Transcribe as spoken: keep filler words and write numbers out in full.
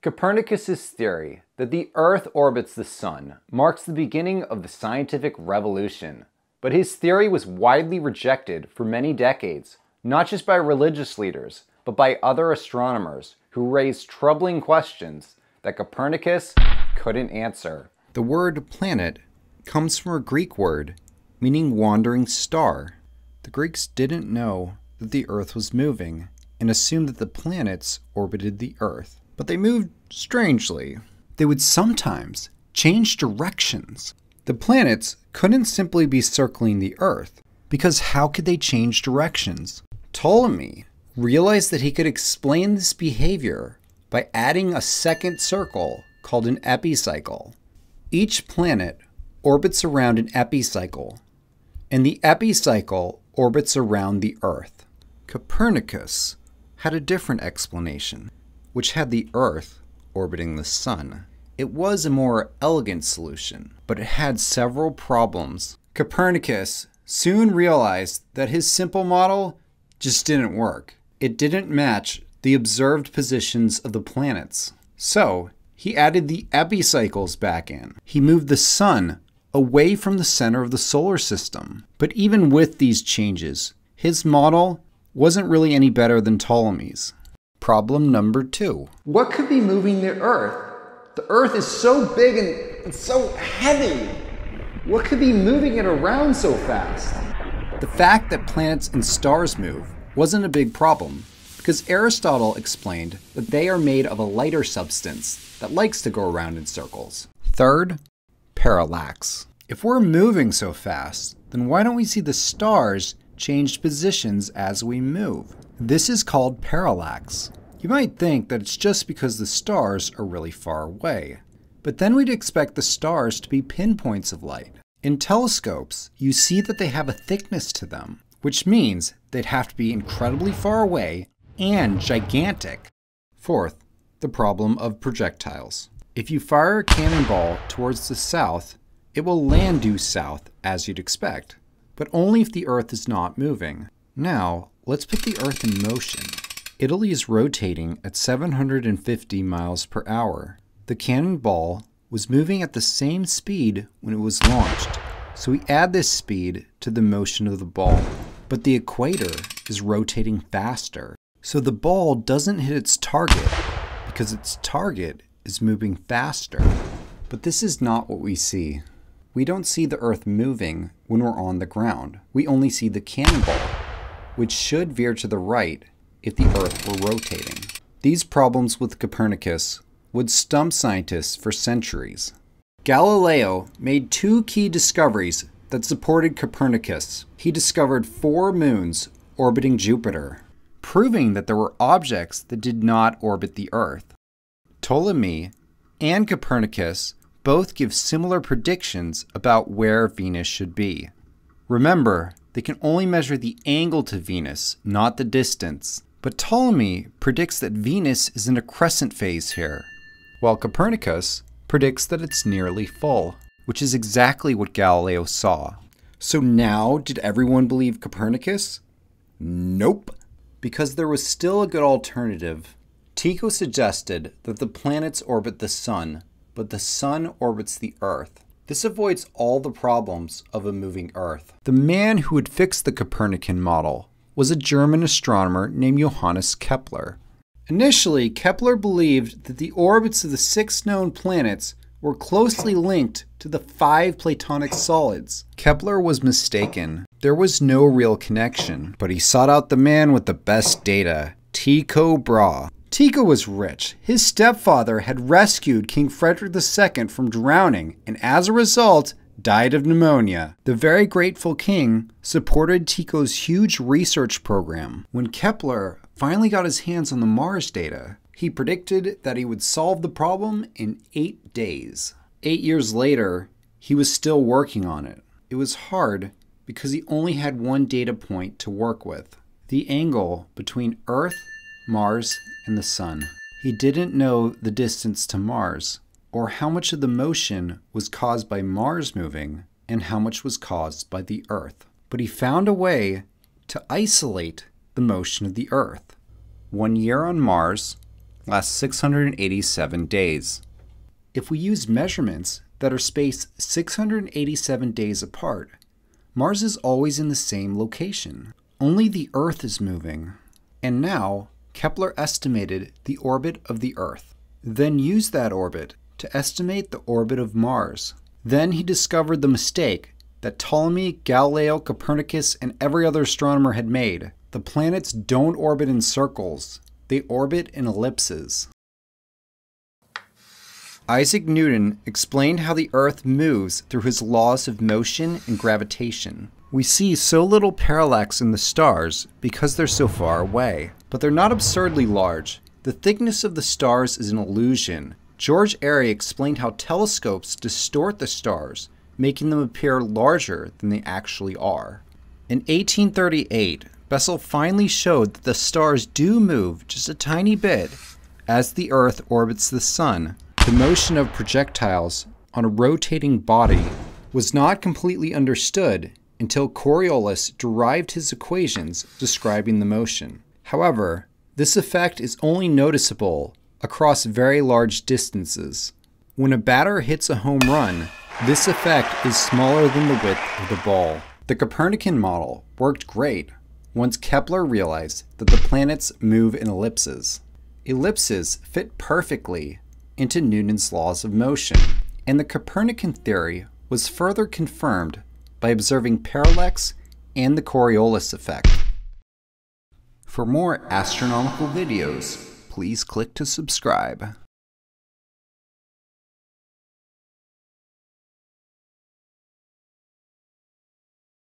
Copernicus's theory that the Earth orbits the Sun marks the beginning of the scientific revolution. But his theory was widely rejected for many decades, not just by religious leaders, but by other astronomers who raised troubling questions that Copernicus couldn't answer. The word planet comes from a Greek word meaning wandering star. The Greeks didn't know that the Earth was moving and assumed that the planets orbited the Earth. But they moved strangely. They would sometimes change directions. The planets couldn't simply be circling the Earth, because how could they change directions? Ptolemy realized that he could explain this behavior by adding a second circle called an epicycle. Each planet orbits around an epicycle, and the epicycle orbits around the Earth. Copernicus had a different explanation, which had the Earth orbiting the Sun. It was a more elegant solution, but it had several problems. Copernicus soon realized that his simple model just didn't work. It didn't match the observed positions of the planets. So he added the epicycles back in. He moved the Sun away from the center of the solar system. But even with these changes, his model wasn't really any better than Ptolemy's. Problem number two. What could be moving the Earth? The Earth is so big and it's so heavy. What could be moving it around so fast? The fact that planets and stars move wasn't a big problem, because Aristotle explained that they are made of a lighter substance that likes to go around in circles. Third, parallax. If we're moving so fast, then why don't we see the stars change positions as we move? This is called parallax. You might think that it's just because the stars are really far away, but then we'd expect the stars to be pinpoints of light. In telescopes, you see that they have a thickness to them, which means they'd have to be incredibly far away and gigantic. Fourth, the problem of projectiles. If you fire a cannonball towards the south, it will land due south as you'd expect, but only if the Earth is not moving. Now, let's put the Earth in motion. Italy is rotating at seven hundred fifty miles per hour. The cannonball was moving at the same speed when it was launched, so we add this speed to the motion of the ball. But the equator is rotating faster, so the ball doesn't hit its target because its target is moving faster. But this is not what we see. We don't see the Earth moving when we're on the ground. We only see the cannonball, which should veer to the right if the Earth were rotating. These problems with Copernicus would stump scientists for centuries. Galileo made two key discoveries that supported Copernicus. He discovered four moons orbiting Jupiter, proving that there were objects that did not orbit the Earth. Ptolemy and Copernicus both give similar predictions about where Venus should be. Remember, they can only measure the angle to Venus, not the distance. But Ptolemy predicts that Venus is in a crescent phase here, while Copernicus predicts that it's nearly full, which is exactly what Galileo saw. So now, did everyone believe Copernicus? Nope. Because there was still a good alternative. Tycho suggested that the planets orbit the Sun, but the Sun orbits the Earth. This avoids all the problems of a moving Earth. The man who would fix the Copernican model was a German astronomer named Johannes Kepler. Initially, Kepler believed that the orbits of the six known planets were closely linked to the five Platonic solids. Kepler was mistaken. There was no real connection, but he sought out the man with the best data, Tycho Brahe. Tycho was rich. His stepfather had rescued King Frederick the Second from drowning, and as a result, died of pneumonia. The very grateful king supported Tycho's huge research program. When Kepler finally got his hands on the Mars data, he predicted that he would solve the problem in eight days. Eight years later, he was still working on it. It was hard because he only had one data point to work with: the angle between Earth, Mars, and the Sun. He didn't know the distance to Mars, or how much of the motion was caused by Mars moving and how much was caused by the Earth. But he found a way to isolate the motion of the Earth. One year on Mars, lasts six hundred eighty-seven days. If we use measurements that are spaced six hundred eighty-seven days apart, Mars is always in the same location. Only the Earth is moving. And now, Kepler estimated the orbit of the Earth, then used that orbit to estimate the orbit of Mars. Then he discovered the mistake that Ptolemy, Galileo, Copernicus, and every other astronomer had made. The planets don't orbit in circles, they orbit in ellipses. Isaac Newton explained how the Earth moves through his laws of motion and gravitation. We see so little parallax in the stars because they're so far away, but they're not absurdly large. The thickness of the stars is an illusion. George Airy explained how telescopes distort the stars, making them appear larger than they actually are. In eighteen thirty-eight, Bessel finally showed that the stars do move just a tiny bit as the Earth orbits the Sun. The motion of projectiles on a rotating body was not completely understood until Coriolis derived his equations describing the motion. However, this effect is only noticeable across very large distances. When a batter hits a home run, this effect is smaller than the width of the ball. The Copernican model worked great once Kepler realized that the planets move in ellipses. Ellipses fit perfectly into Newton's laws of motion, and the Copernican theory was further confirmed by observing parallax and the Coriolis effect. For more astronomical videos, please click to subscribe.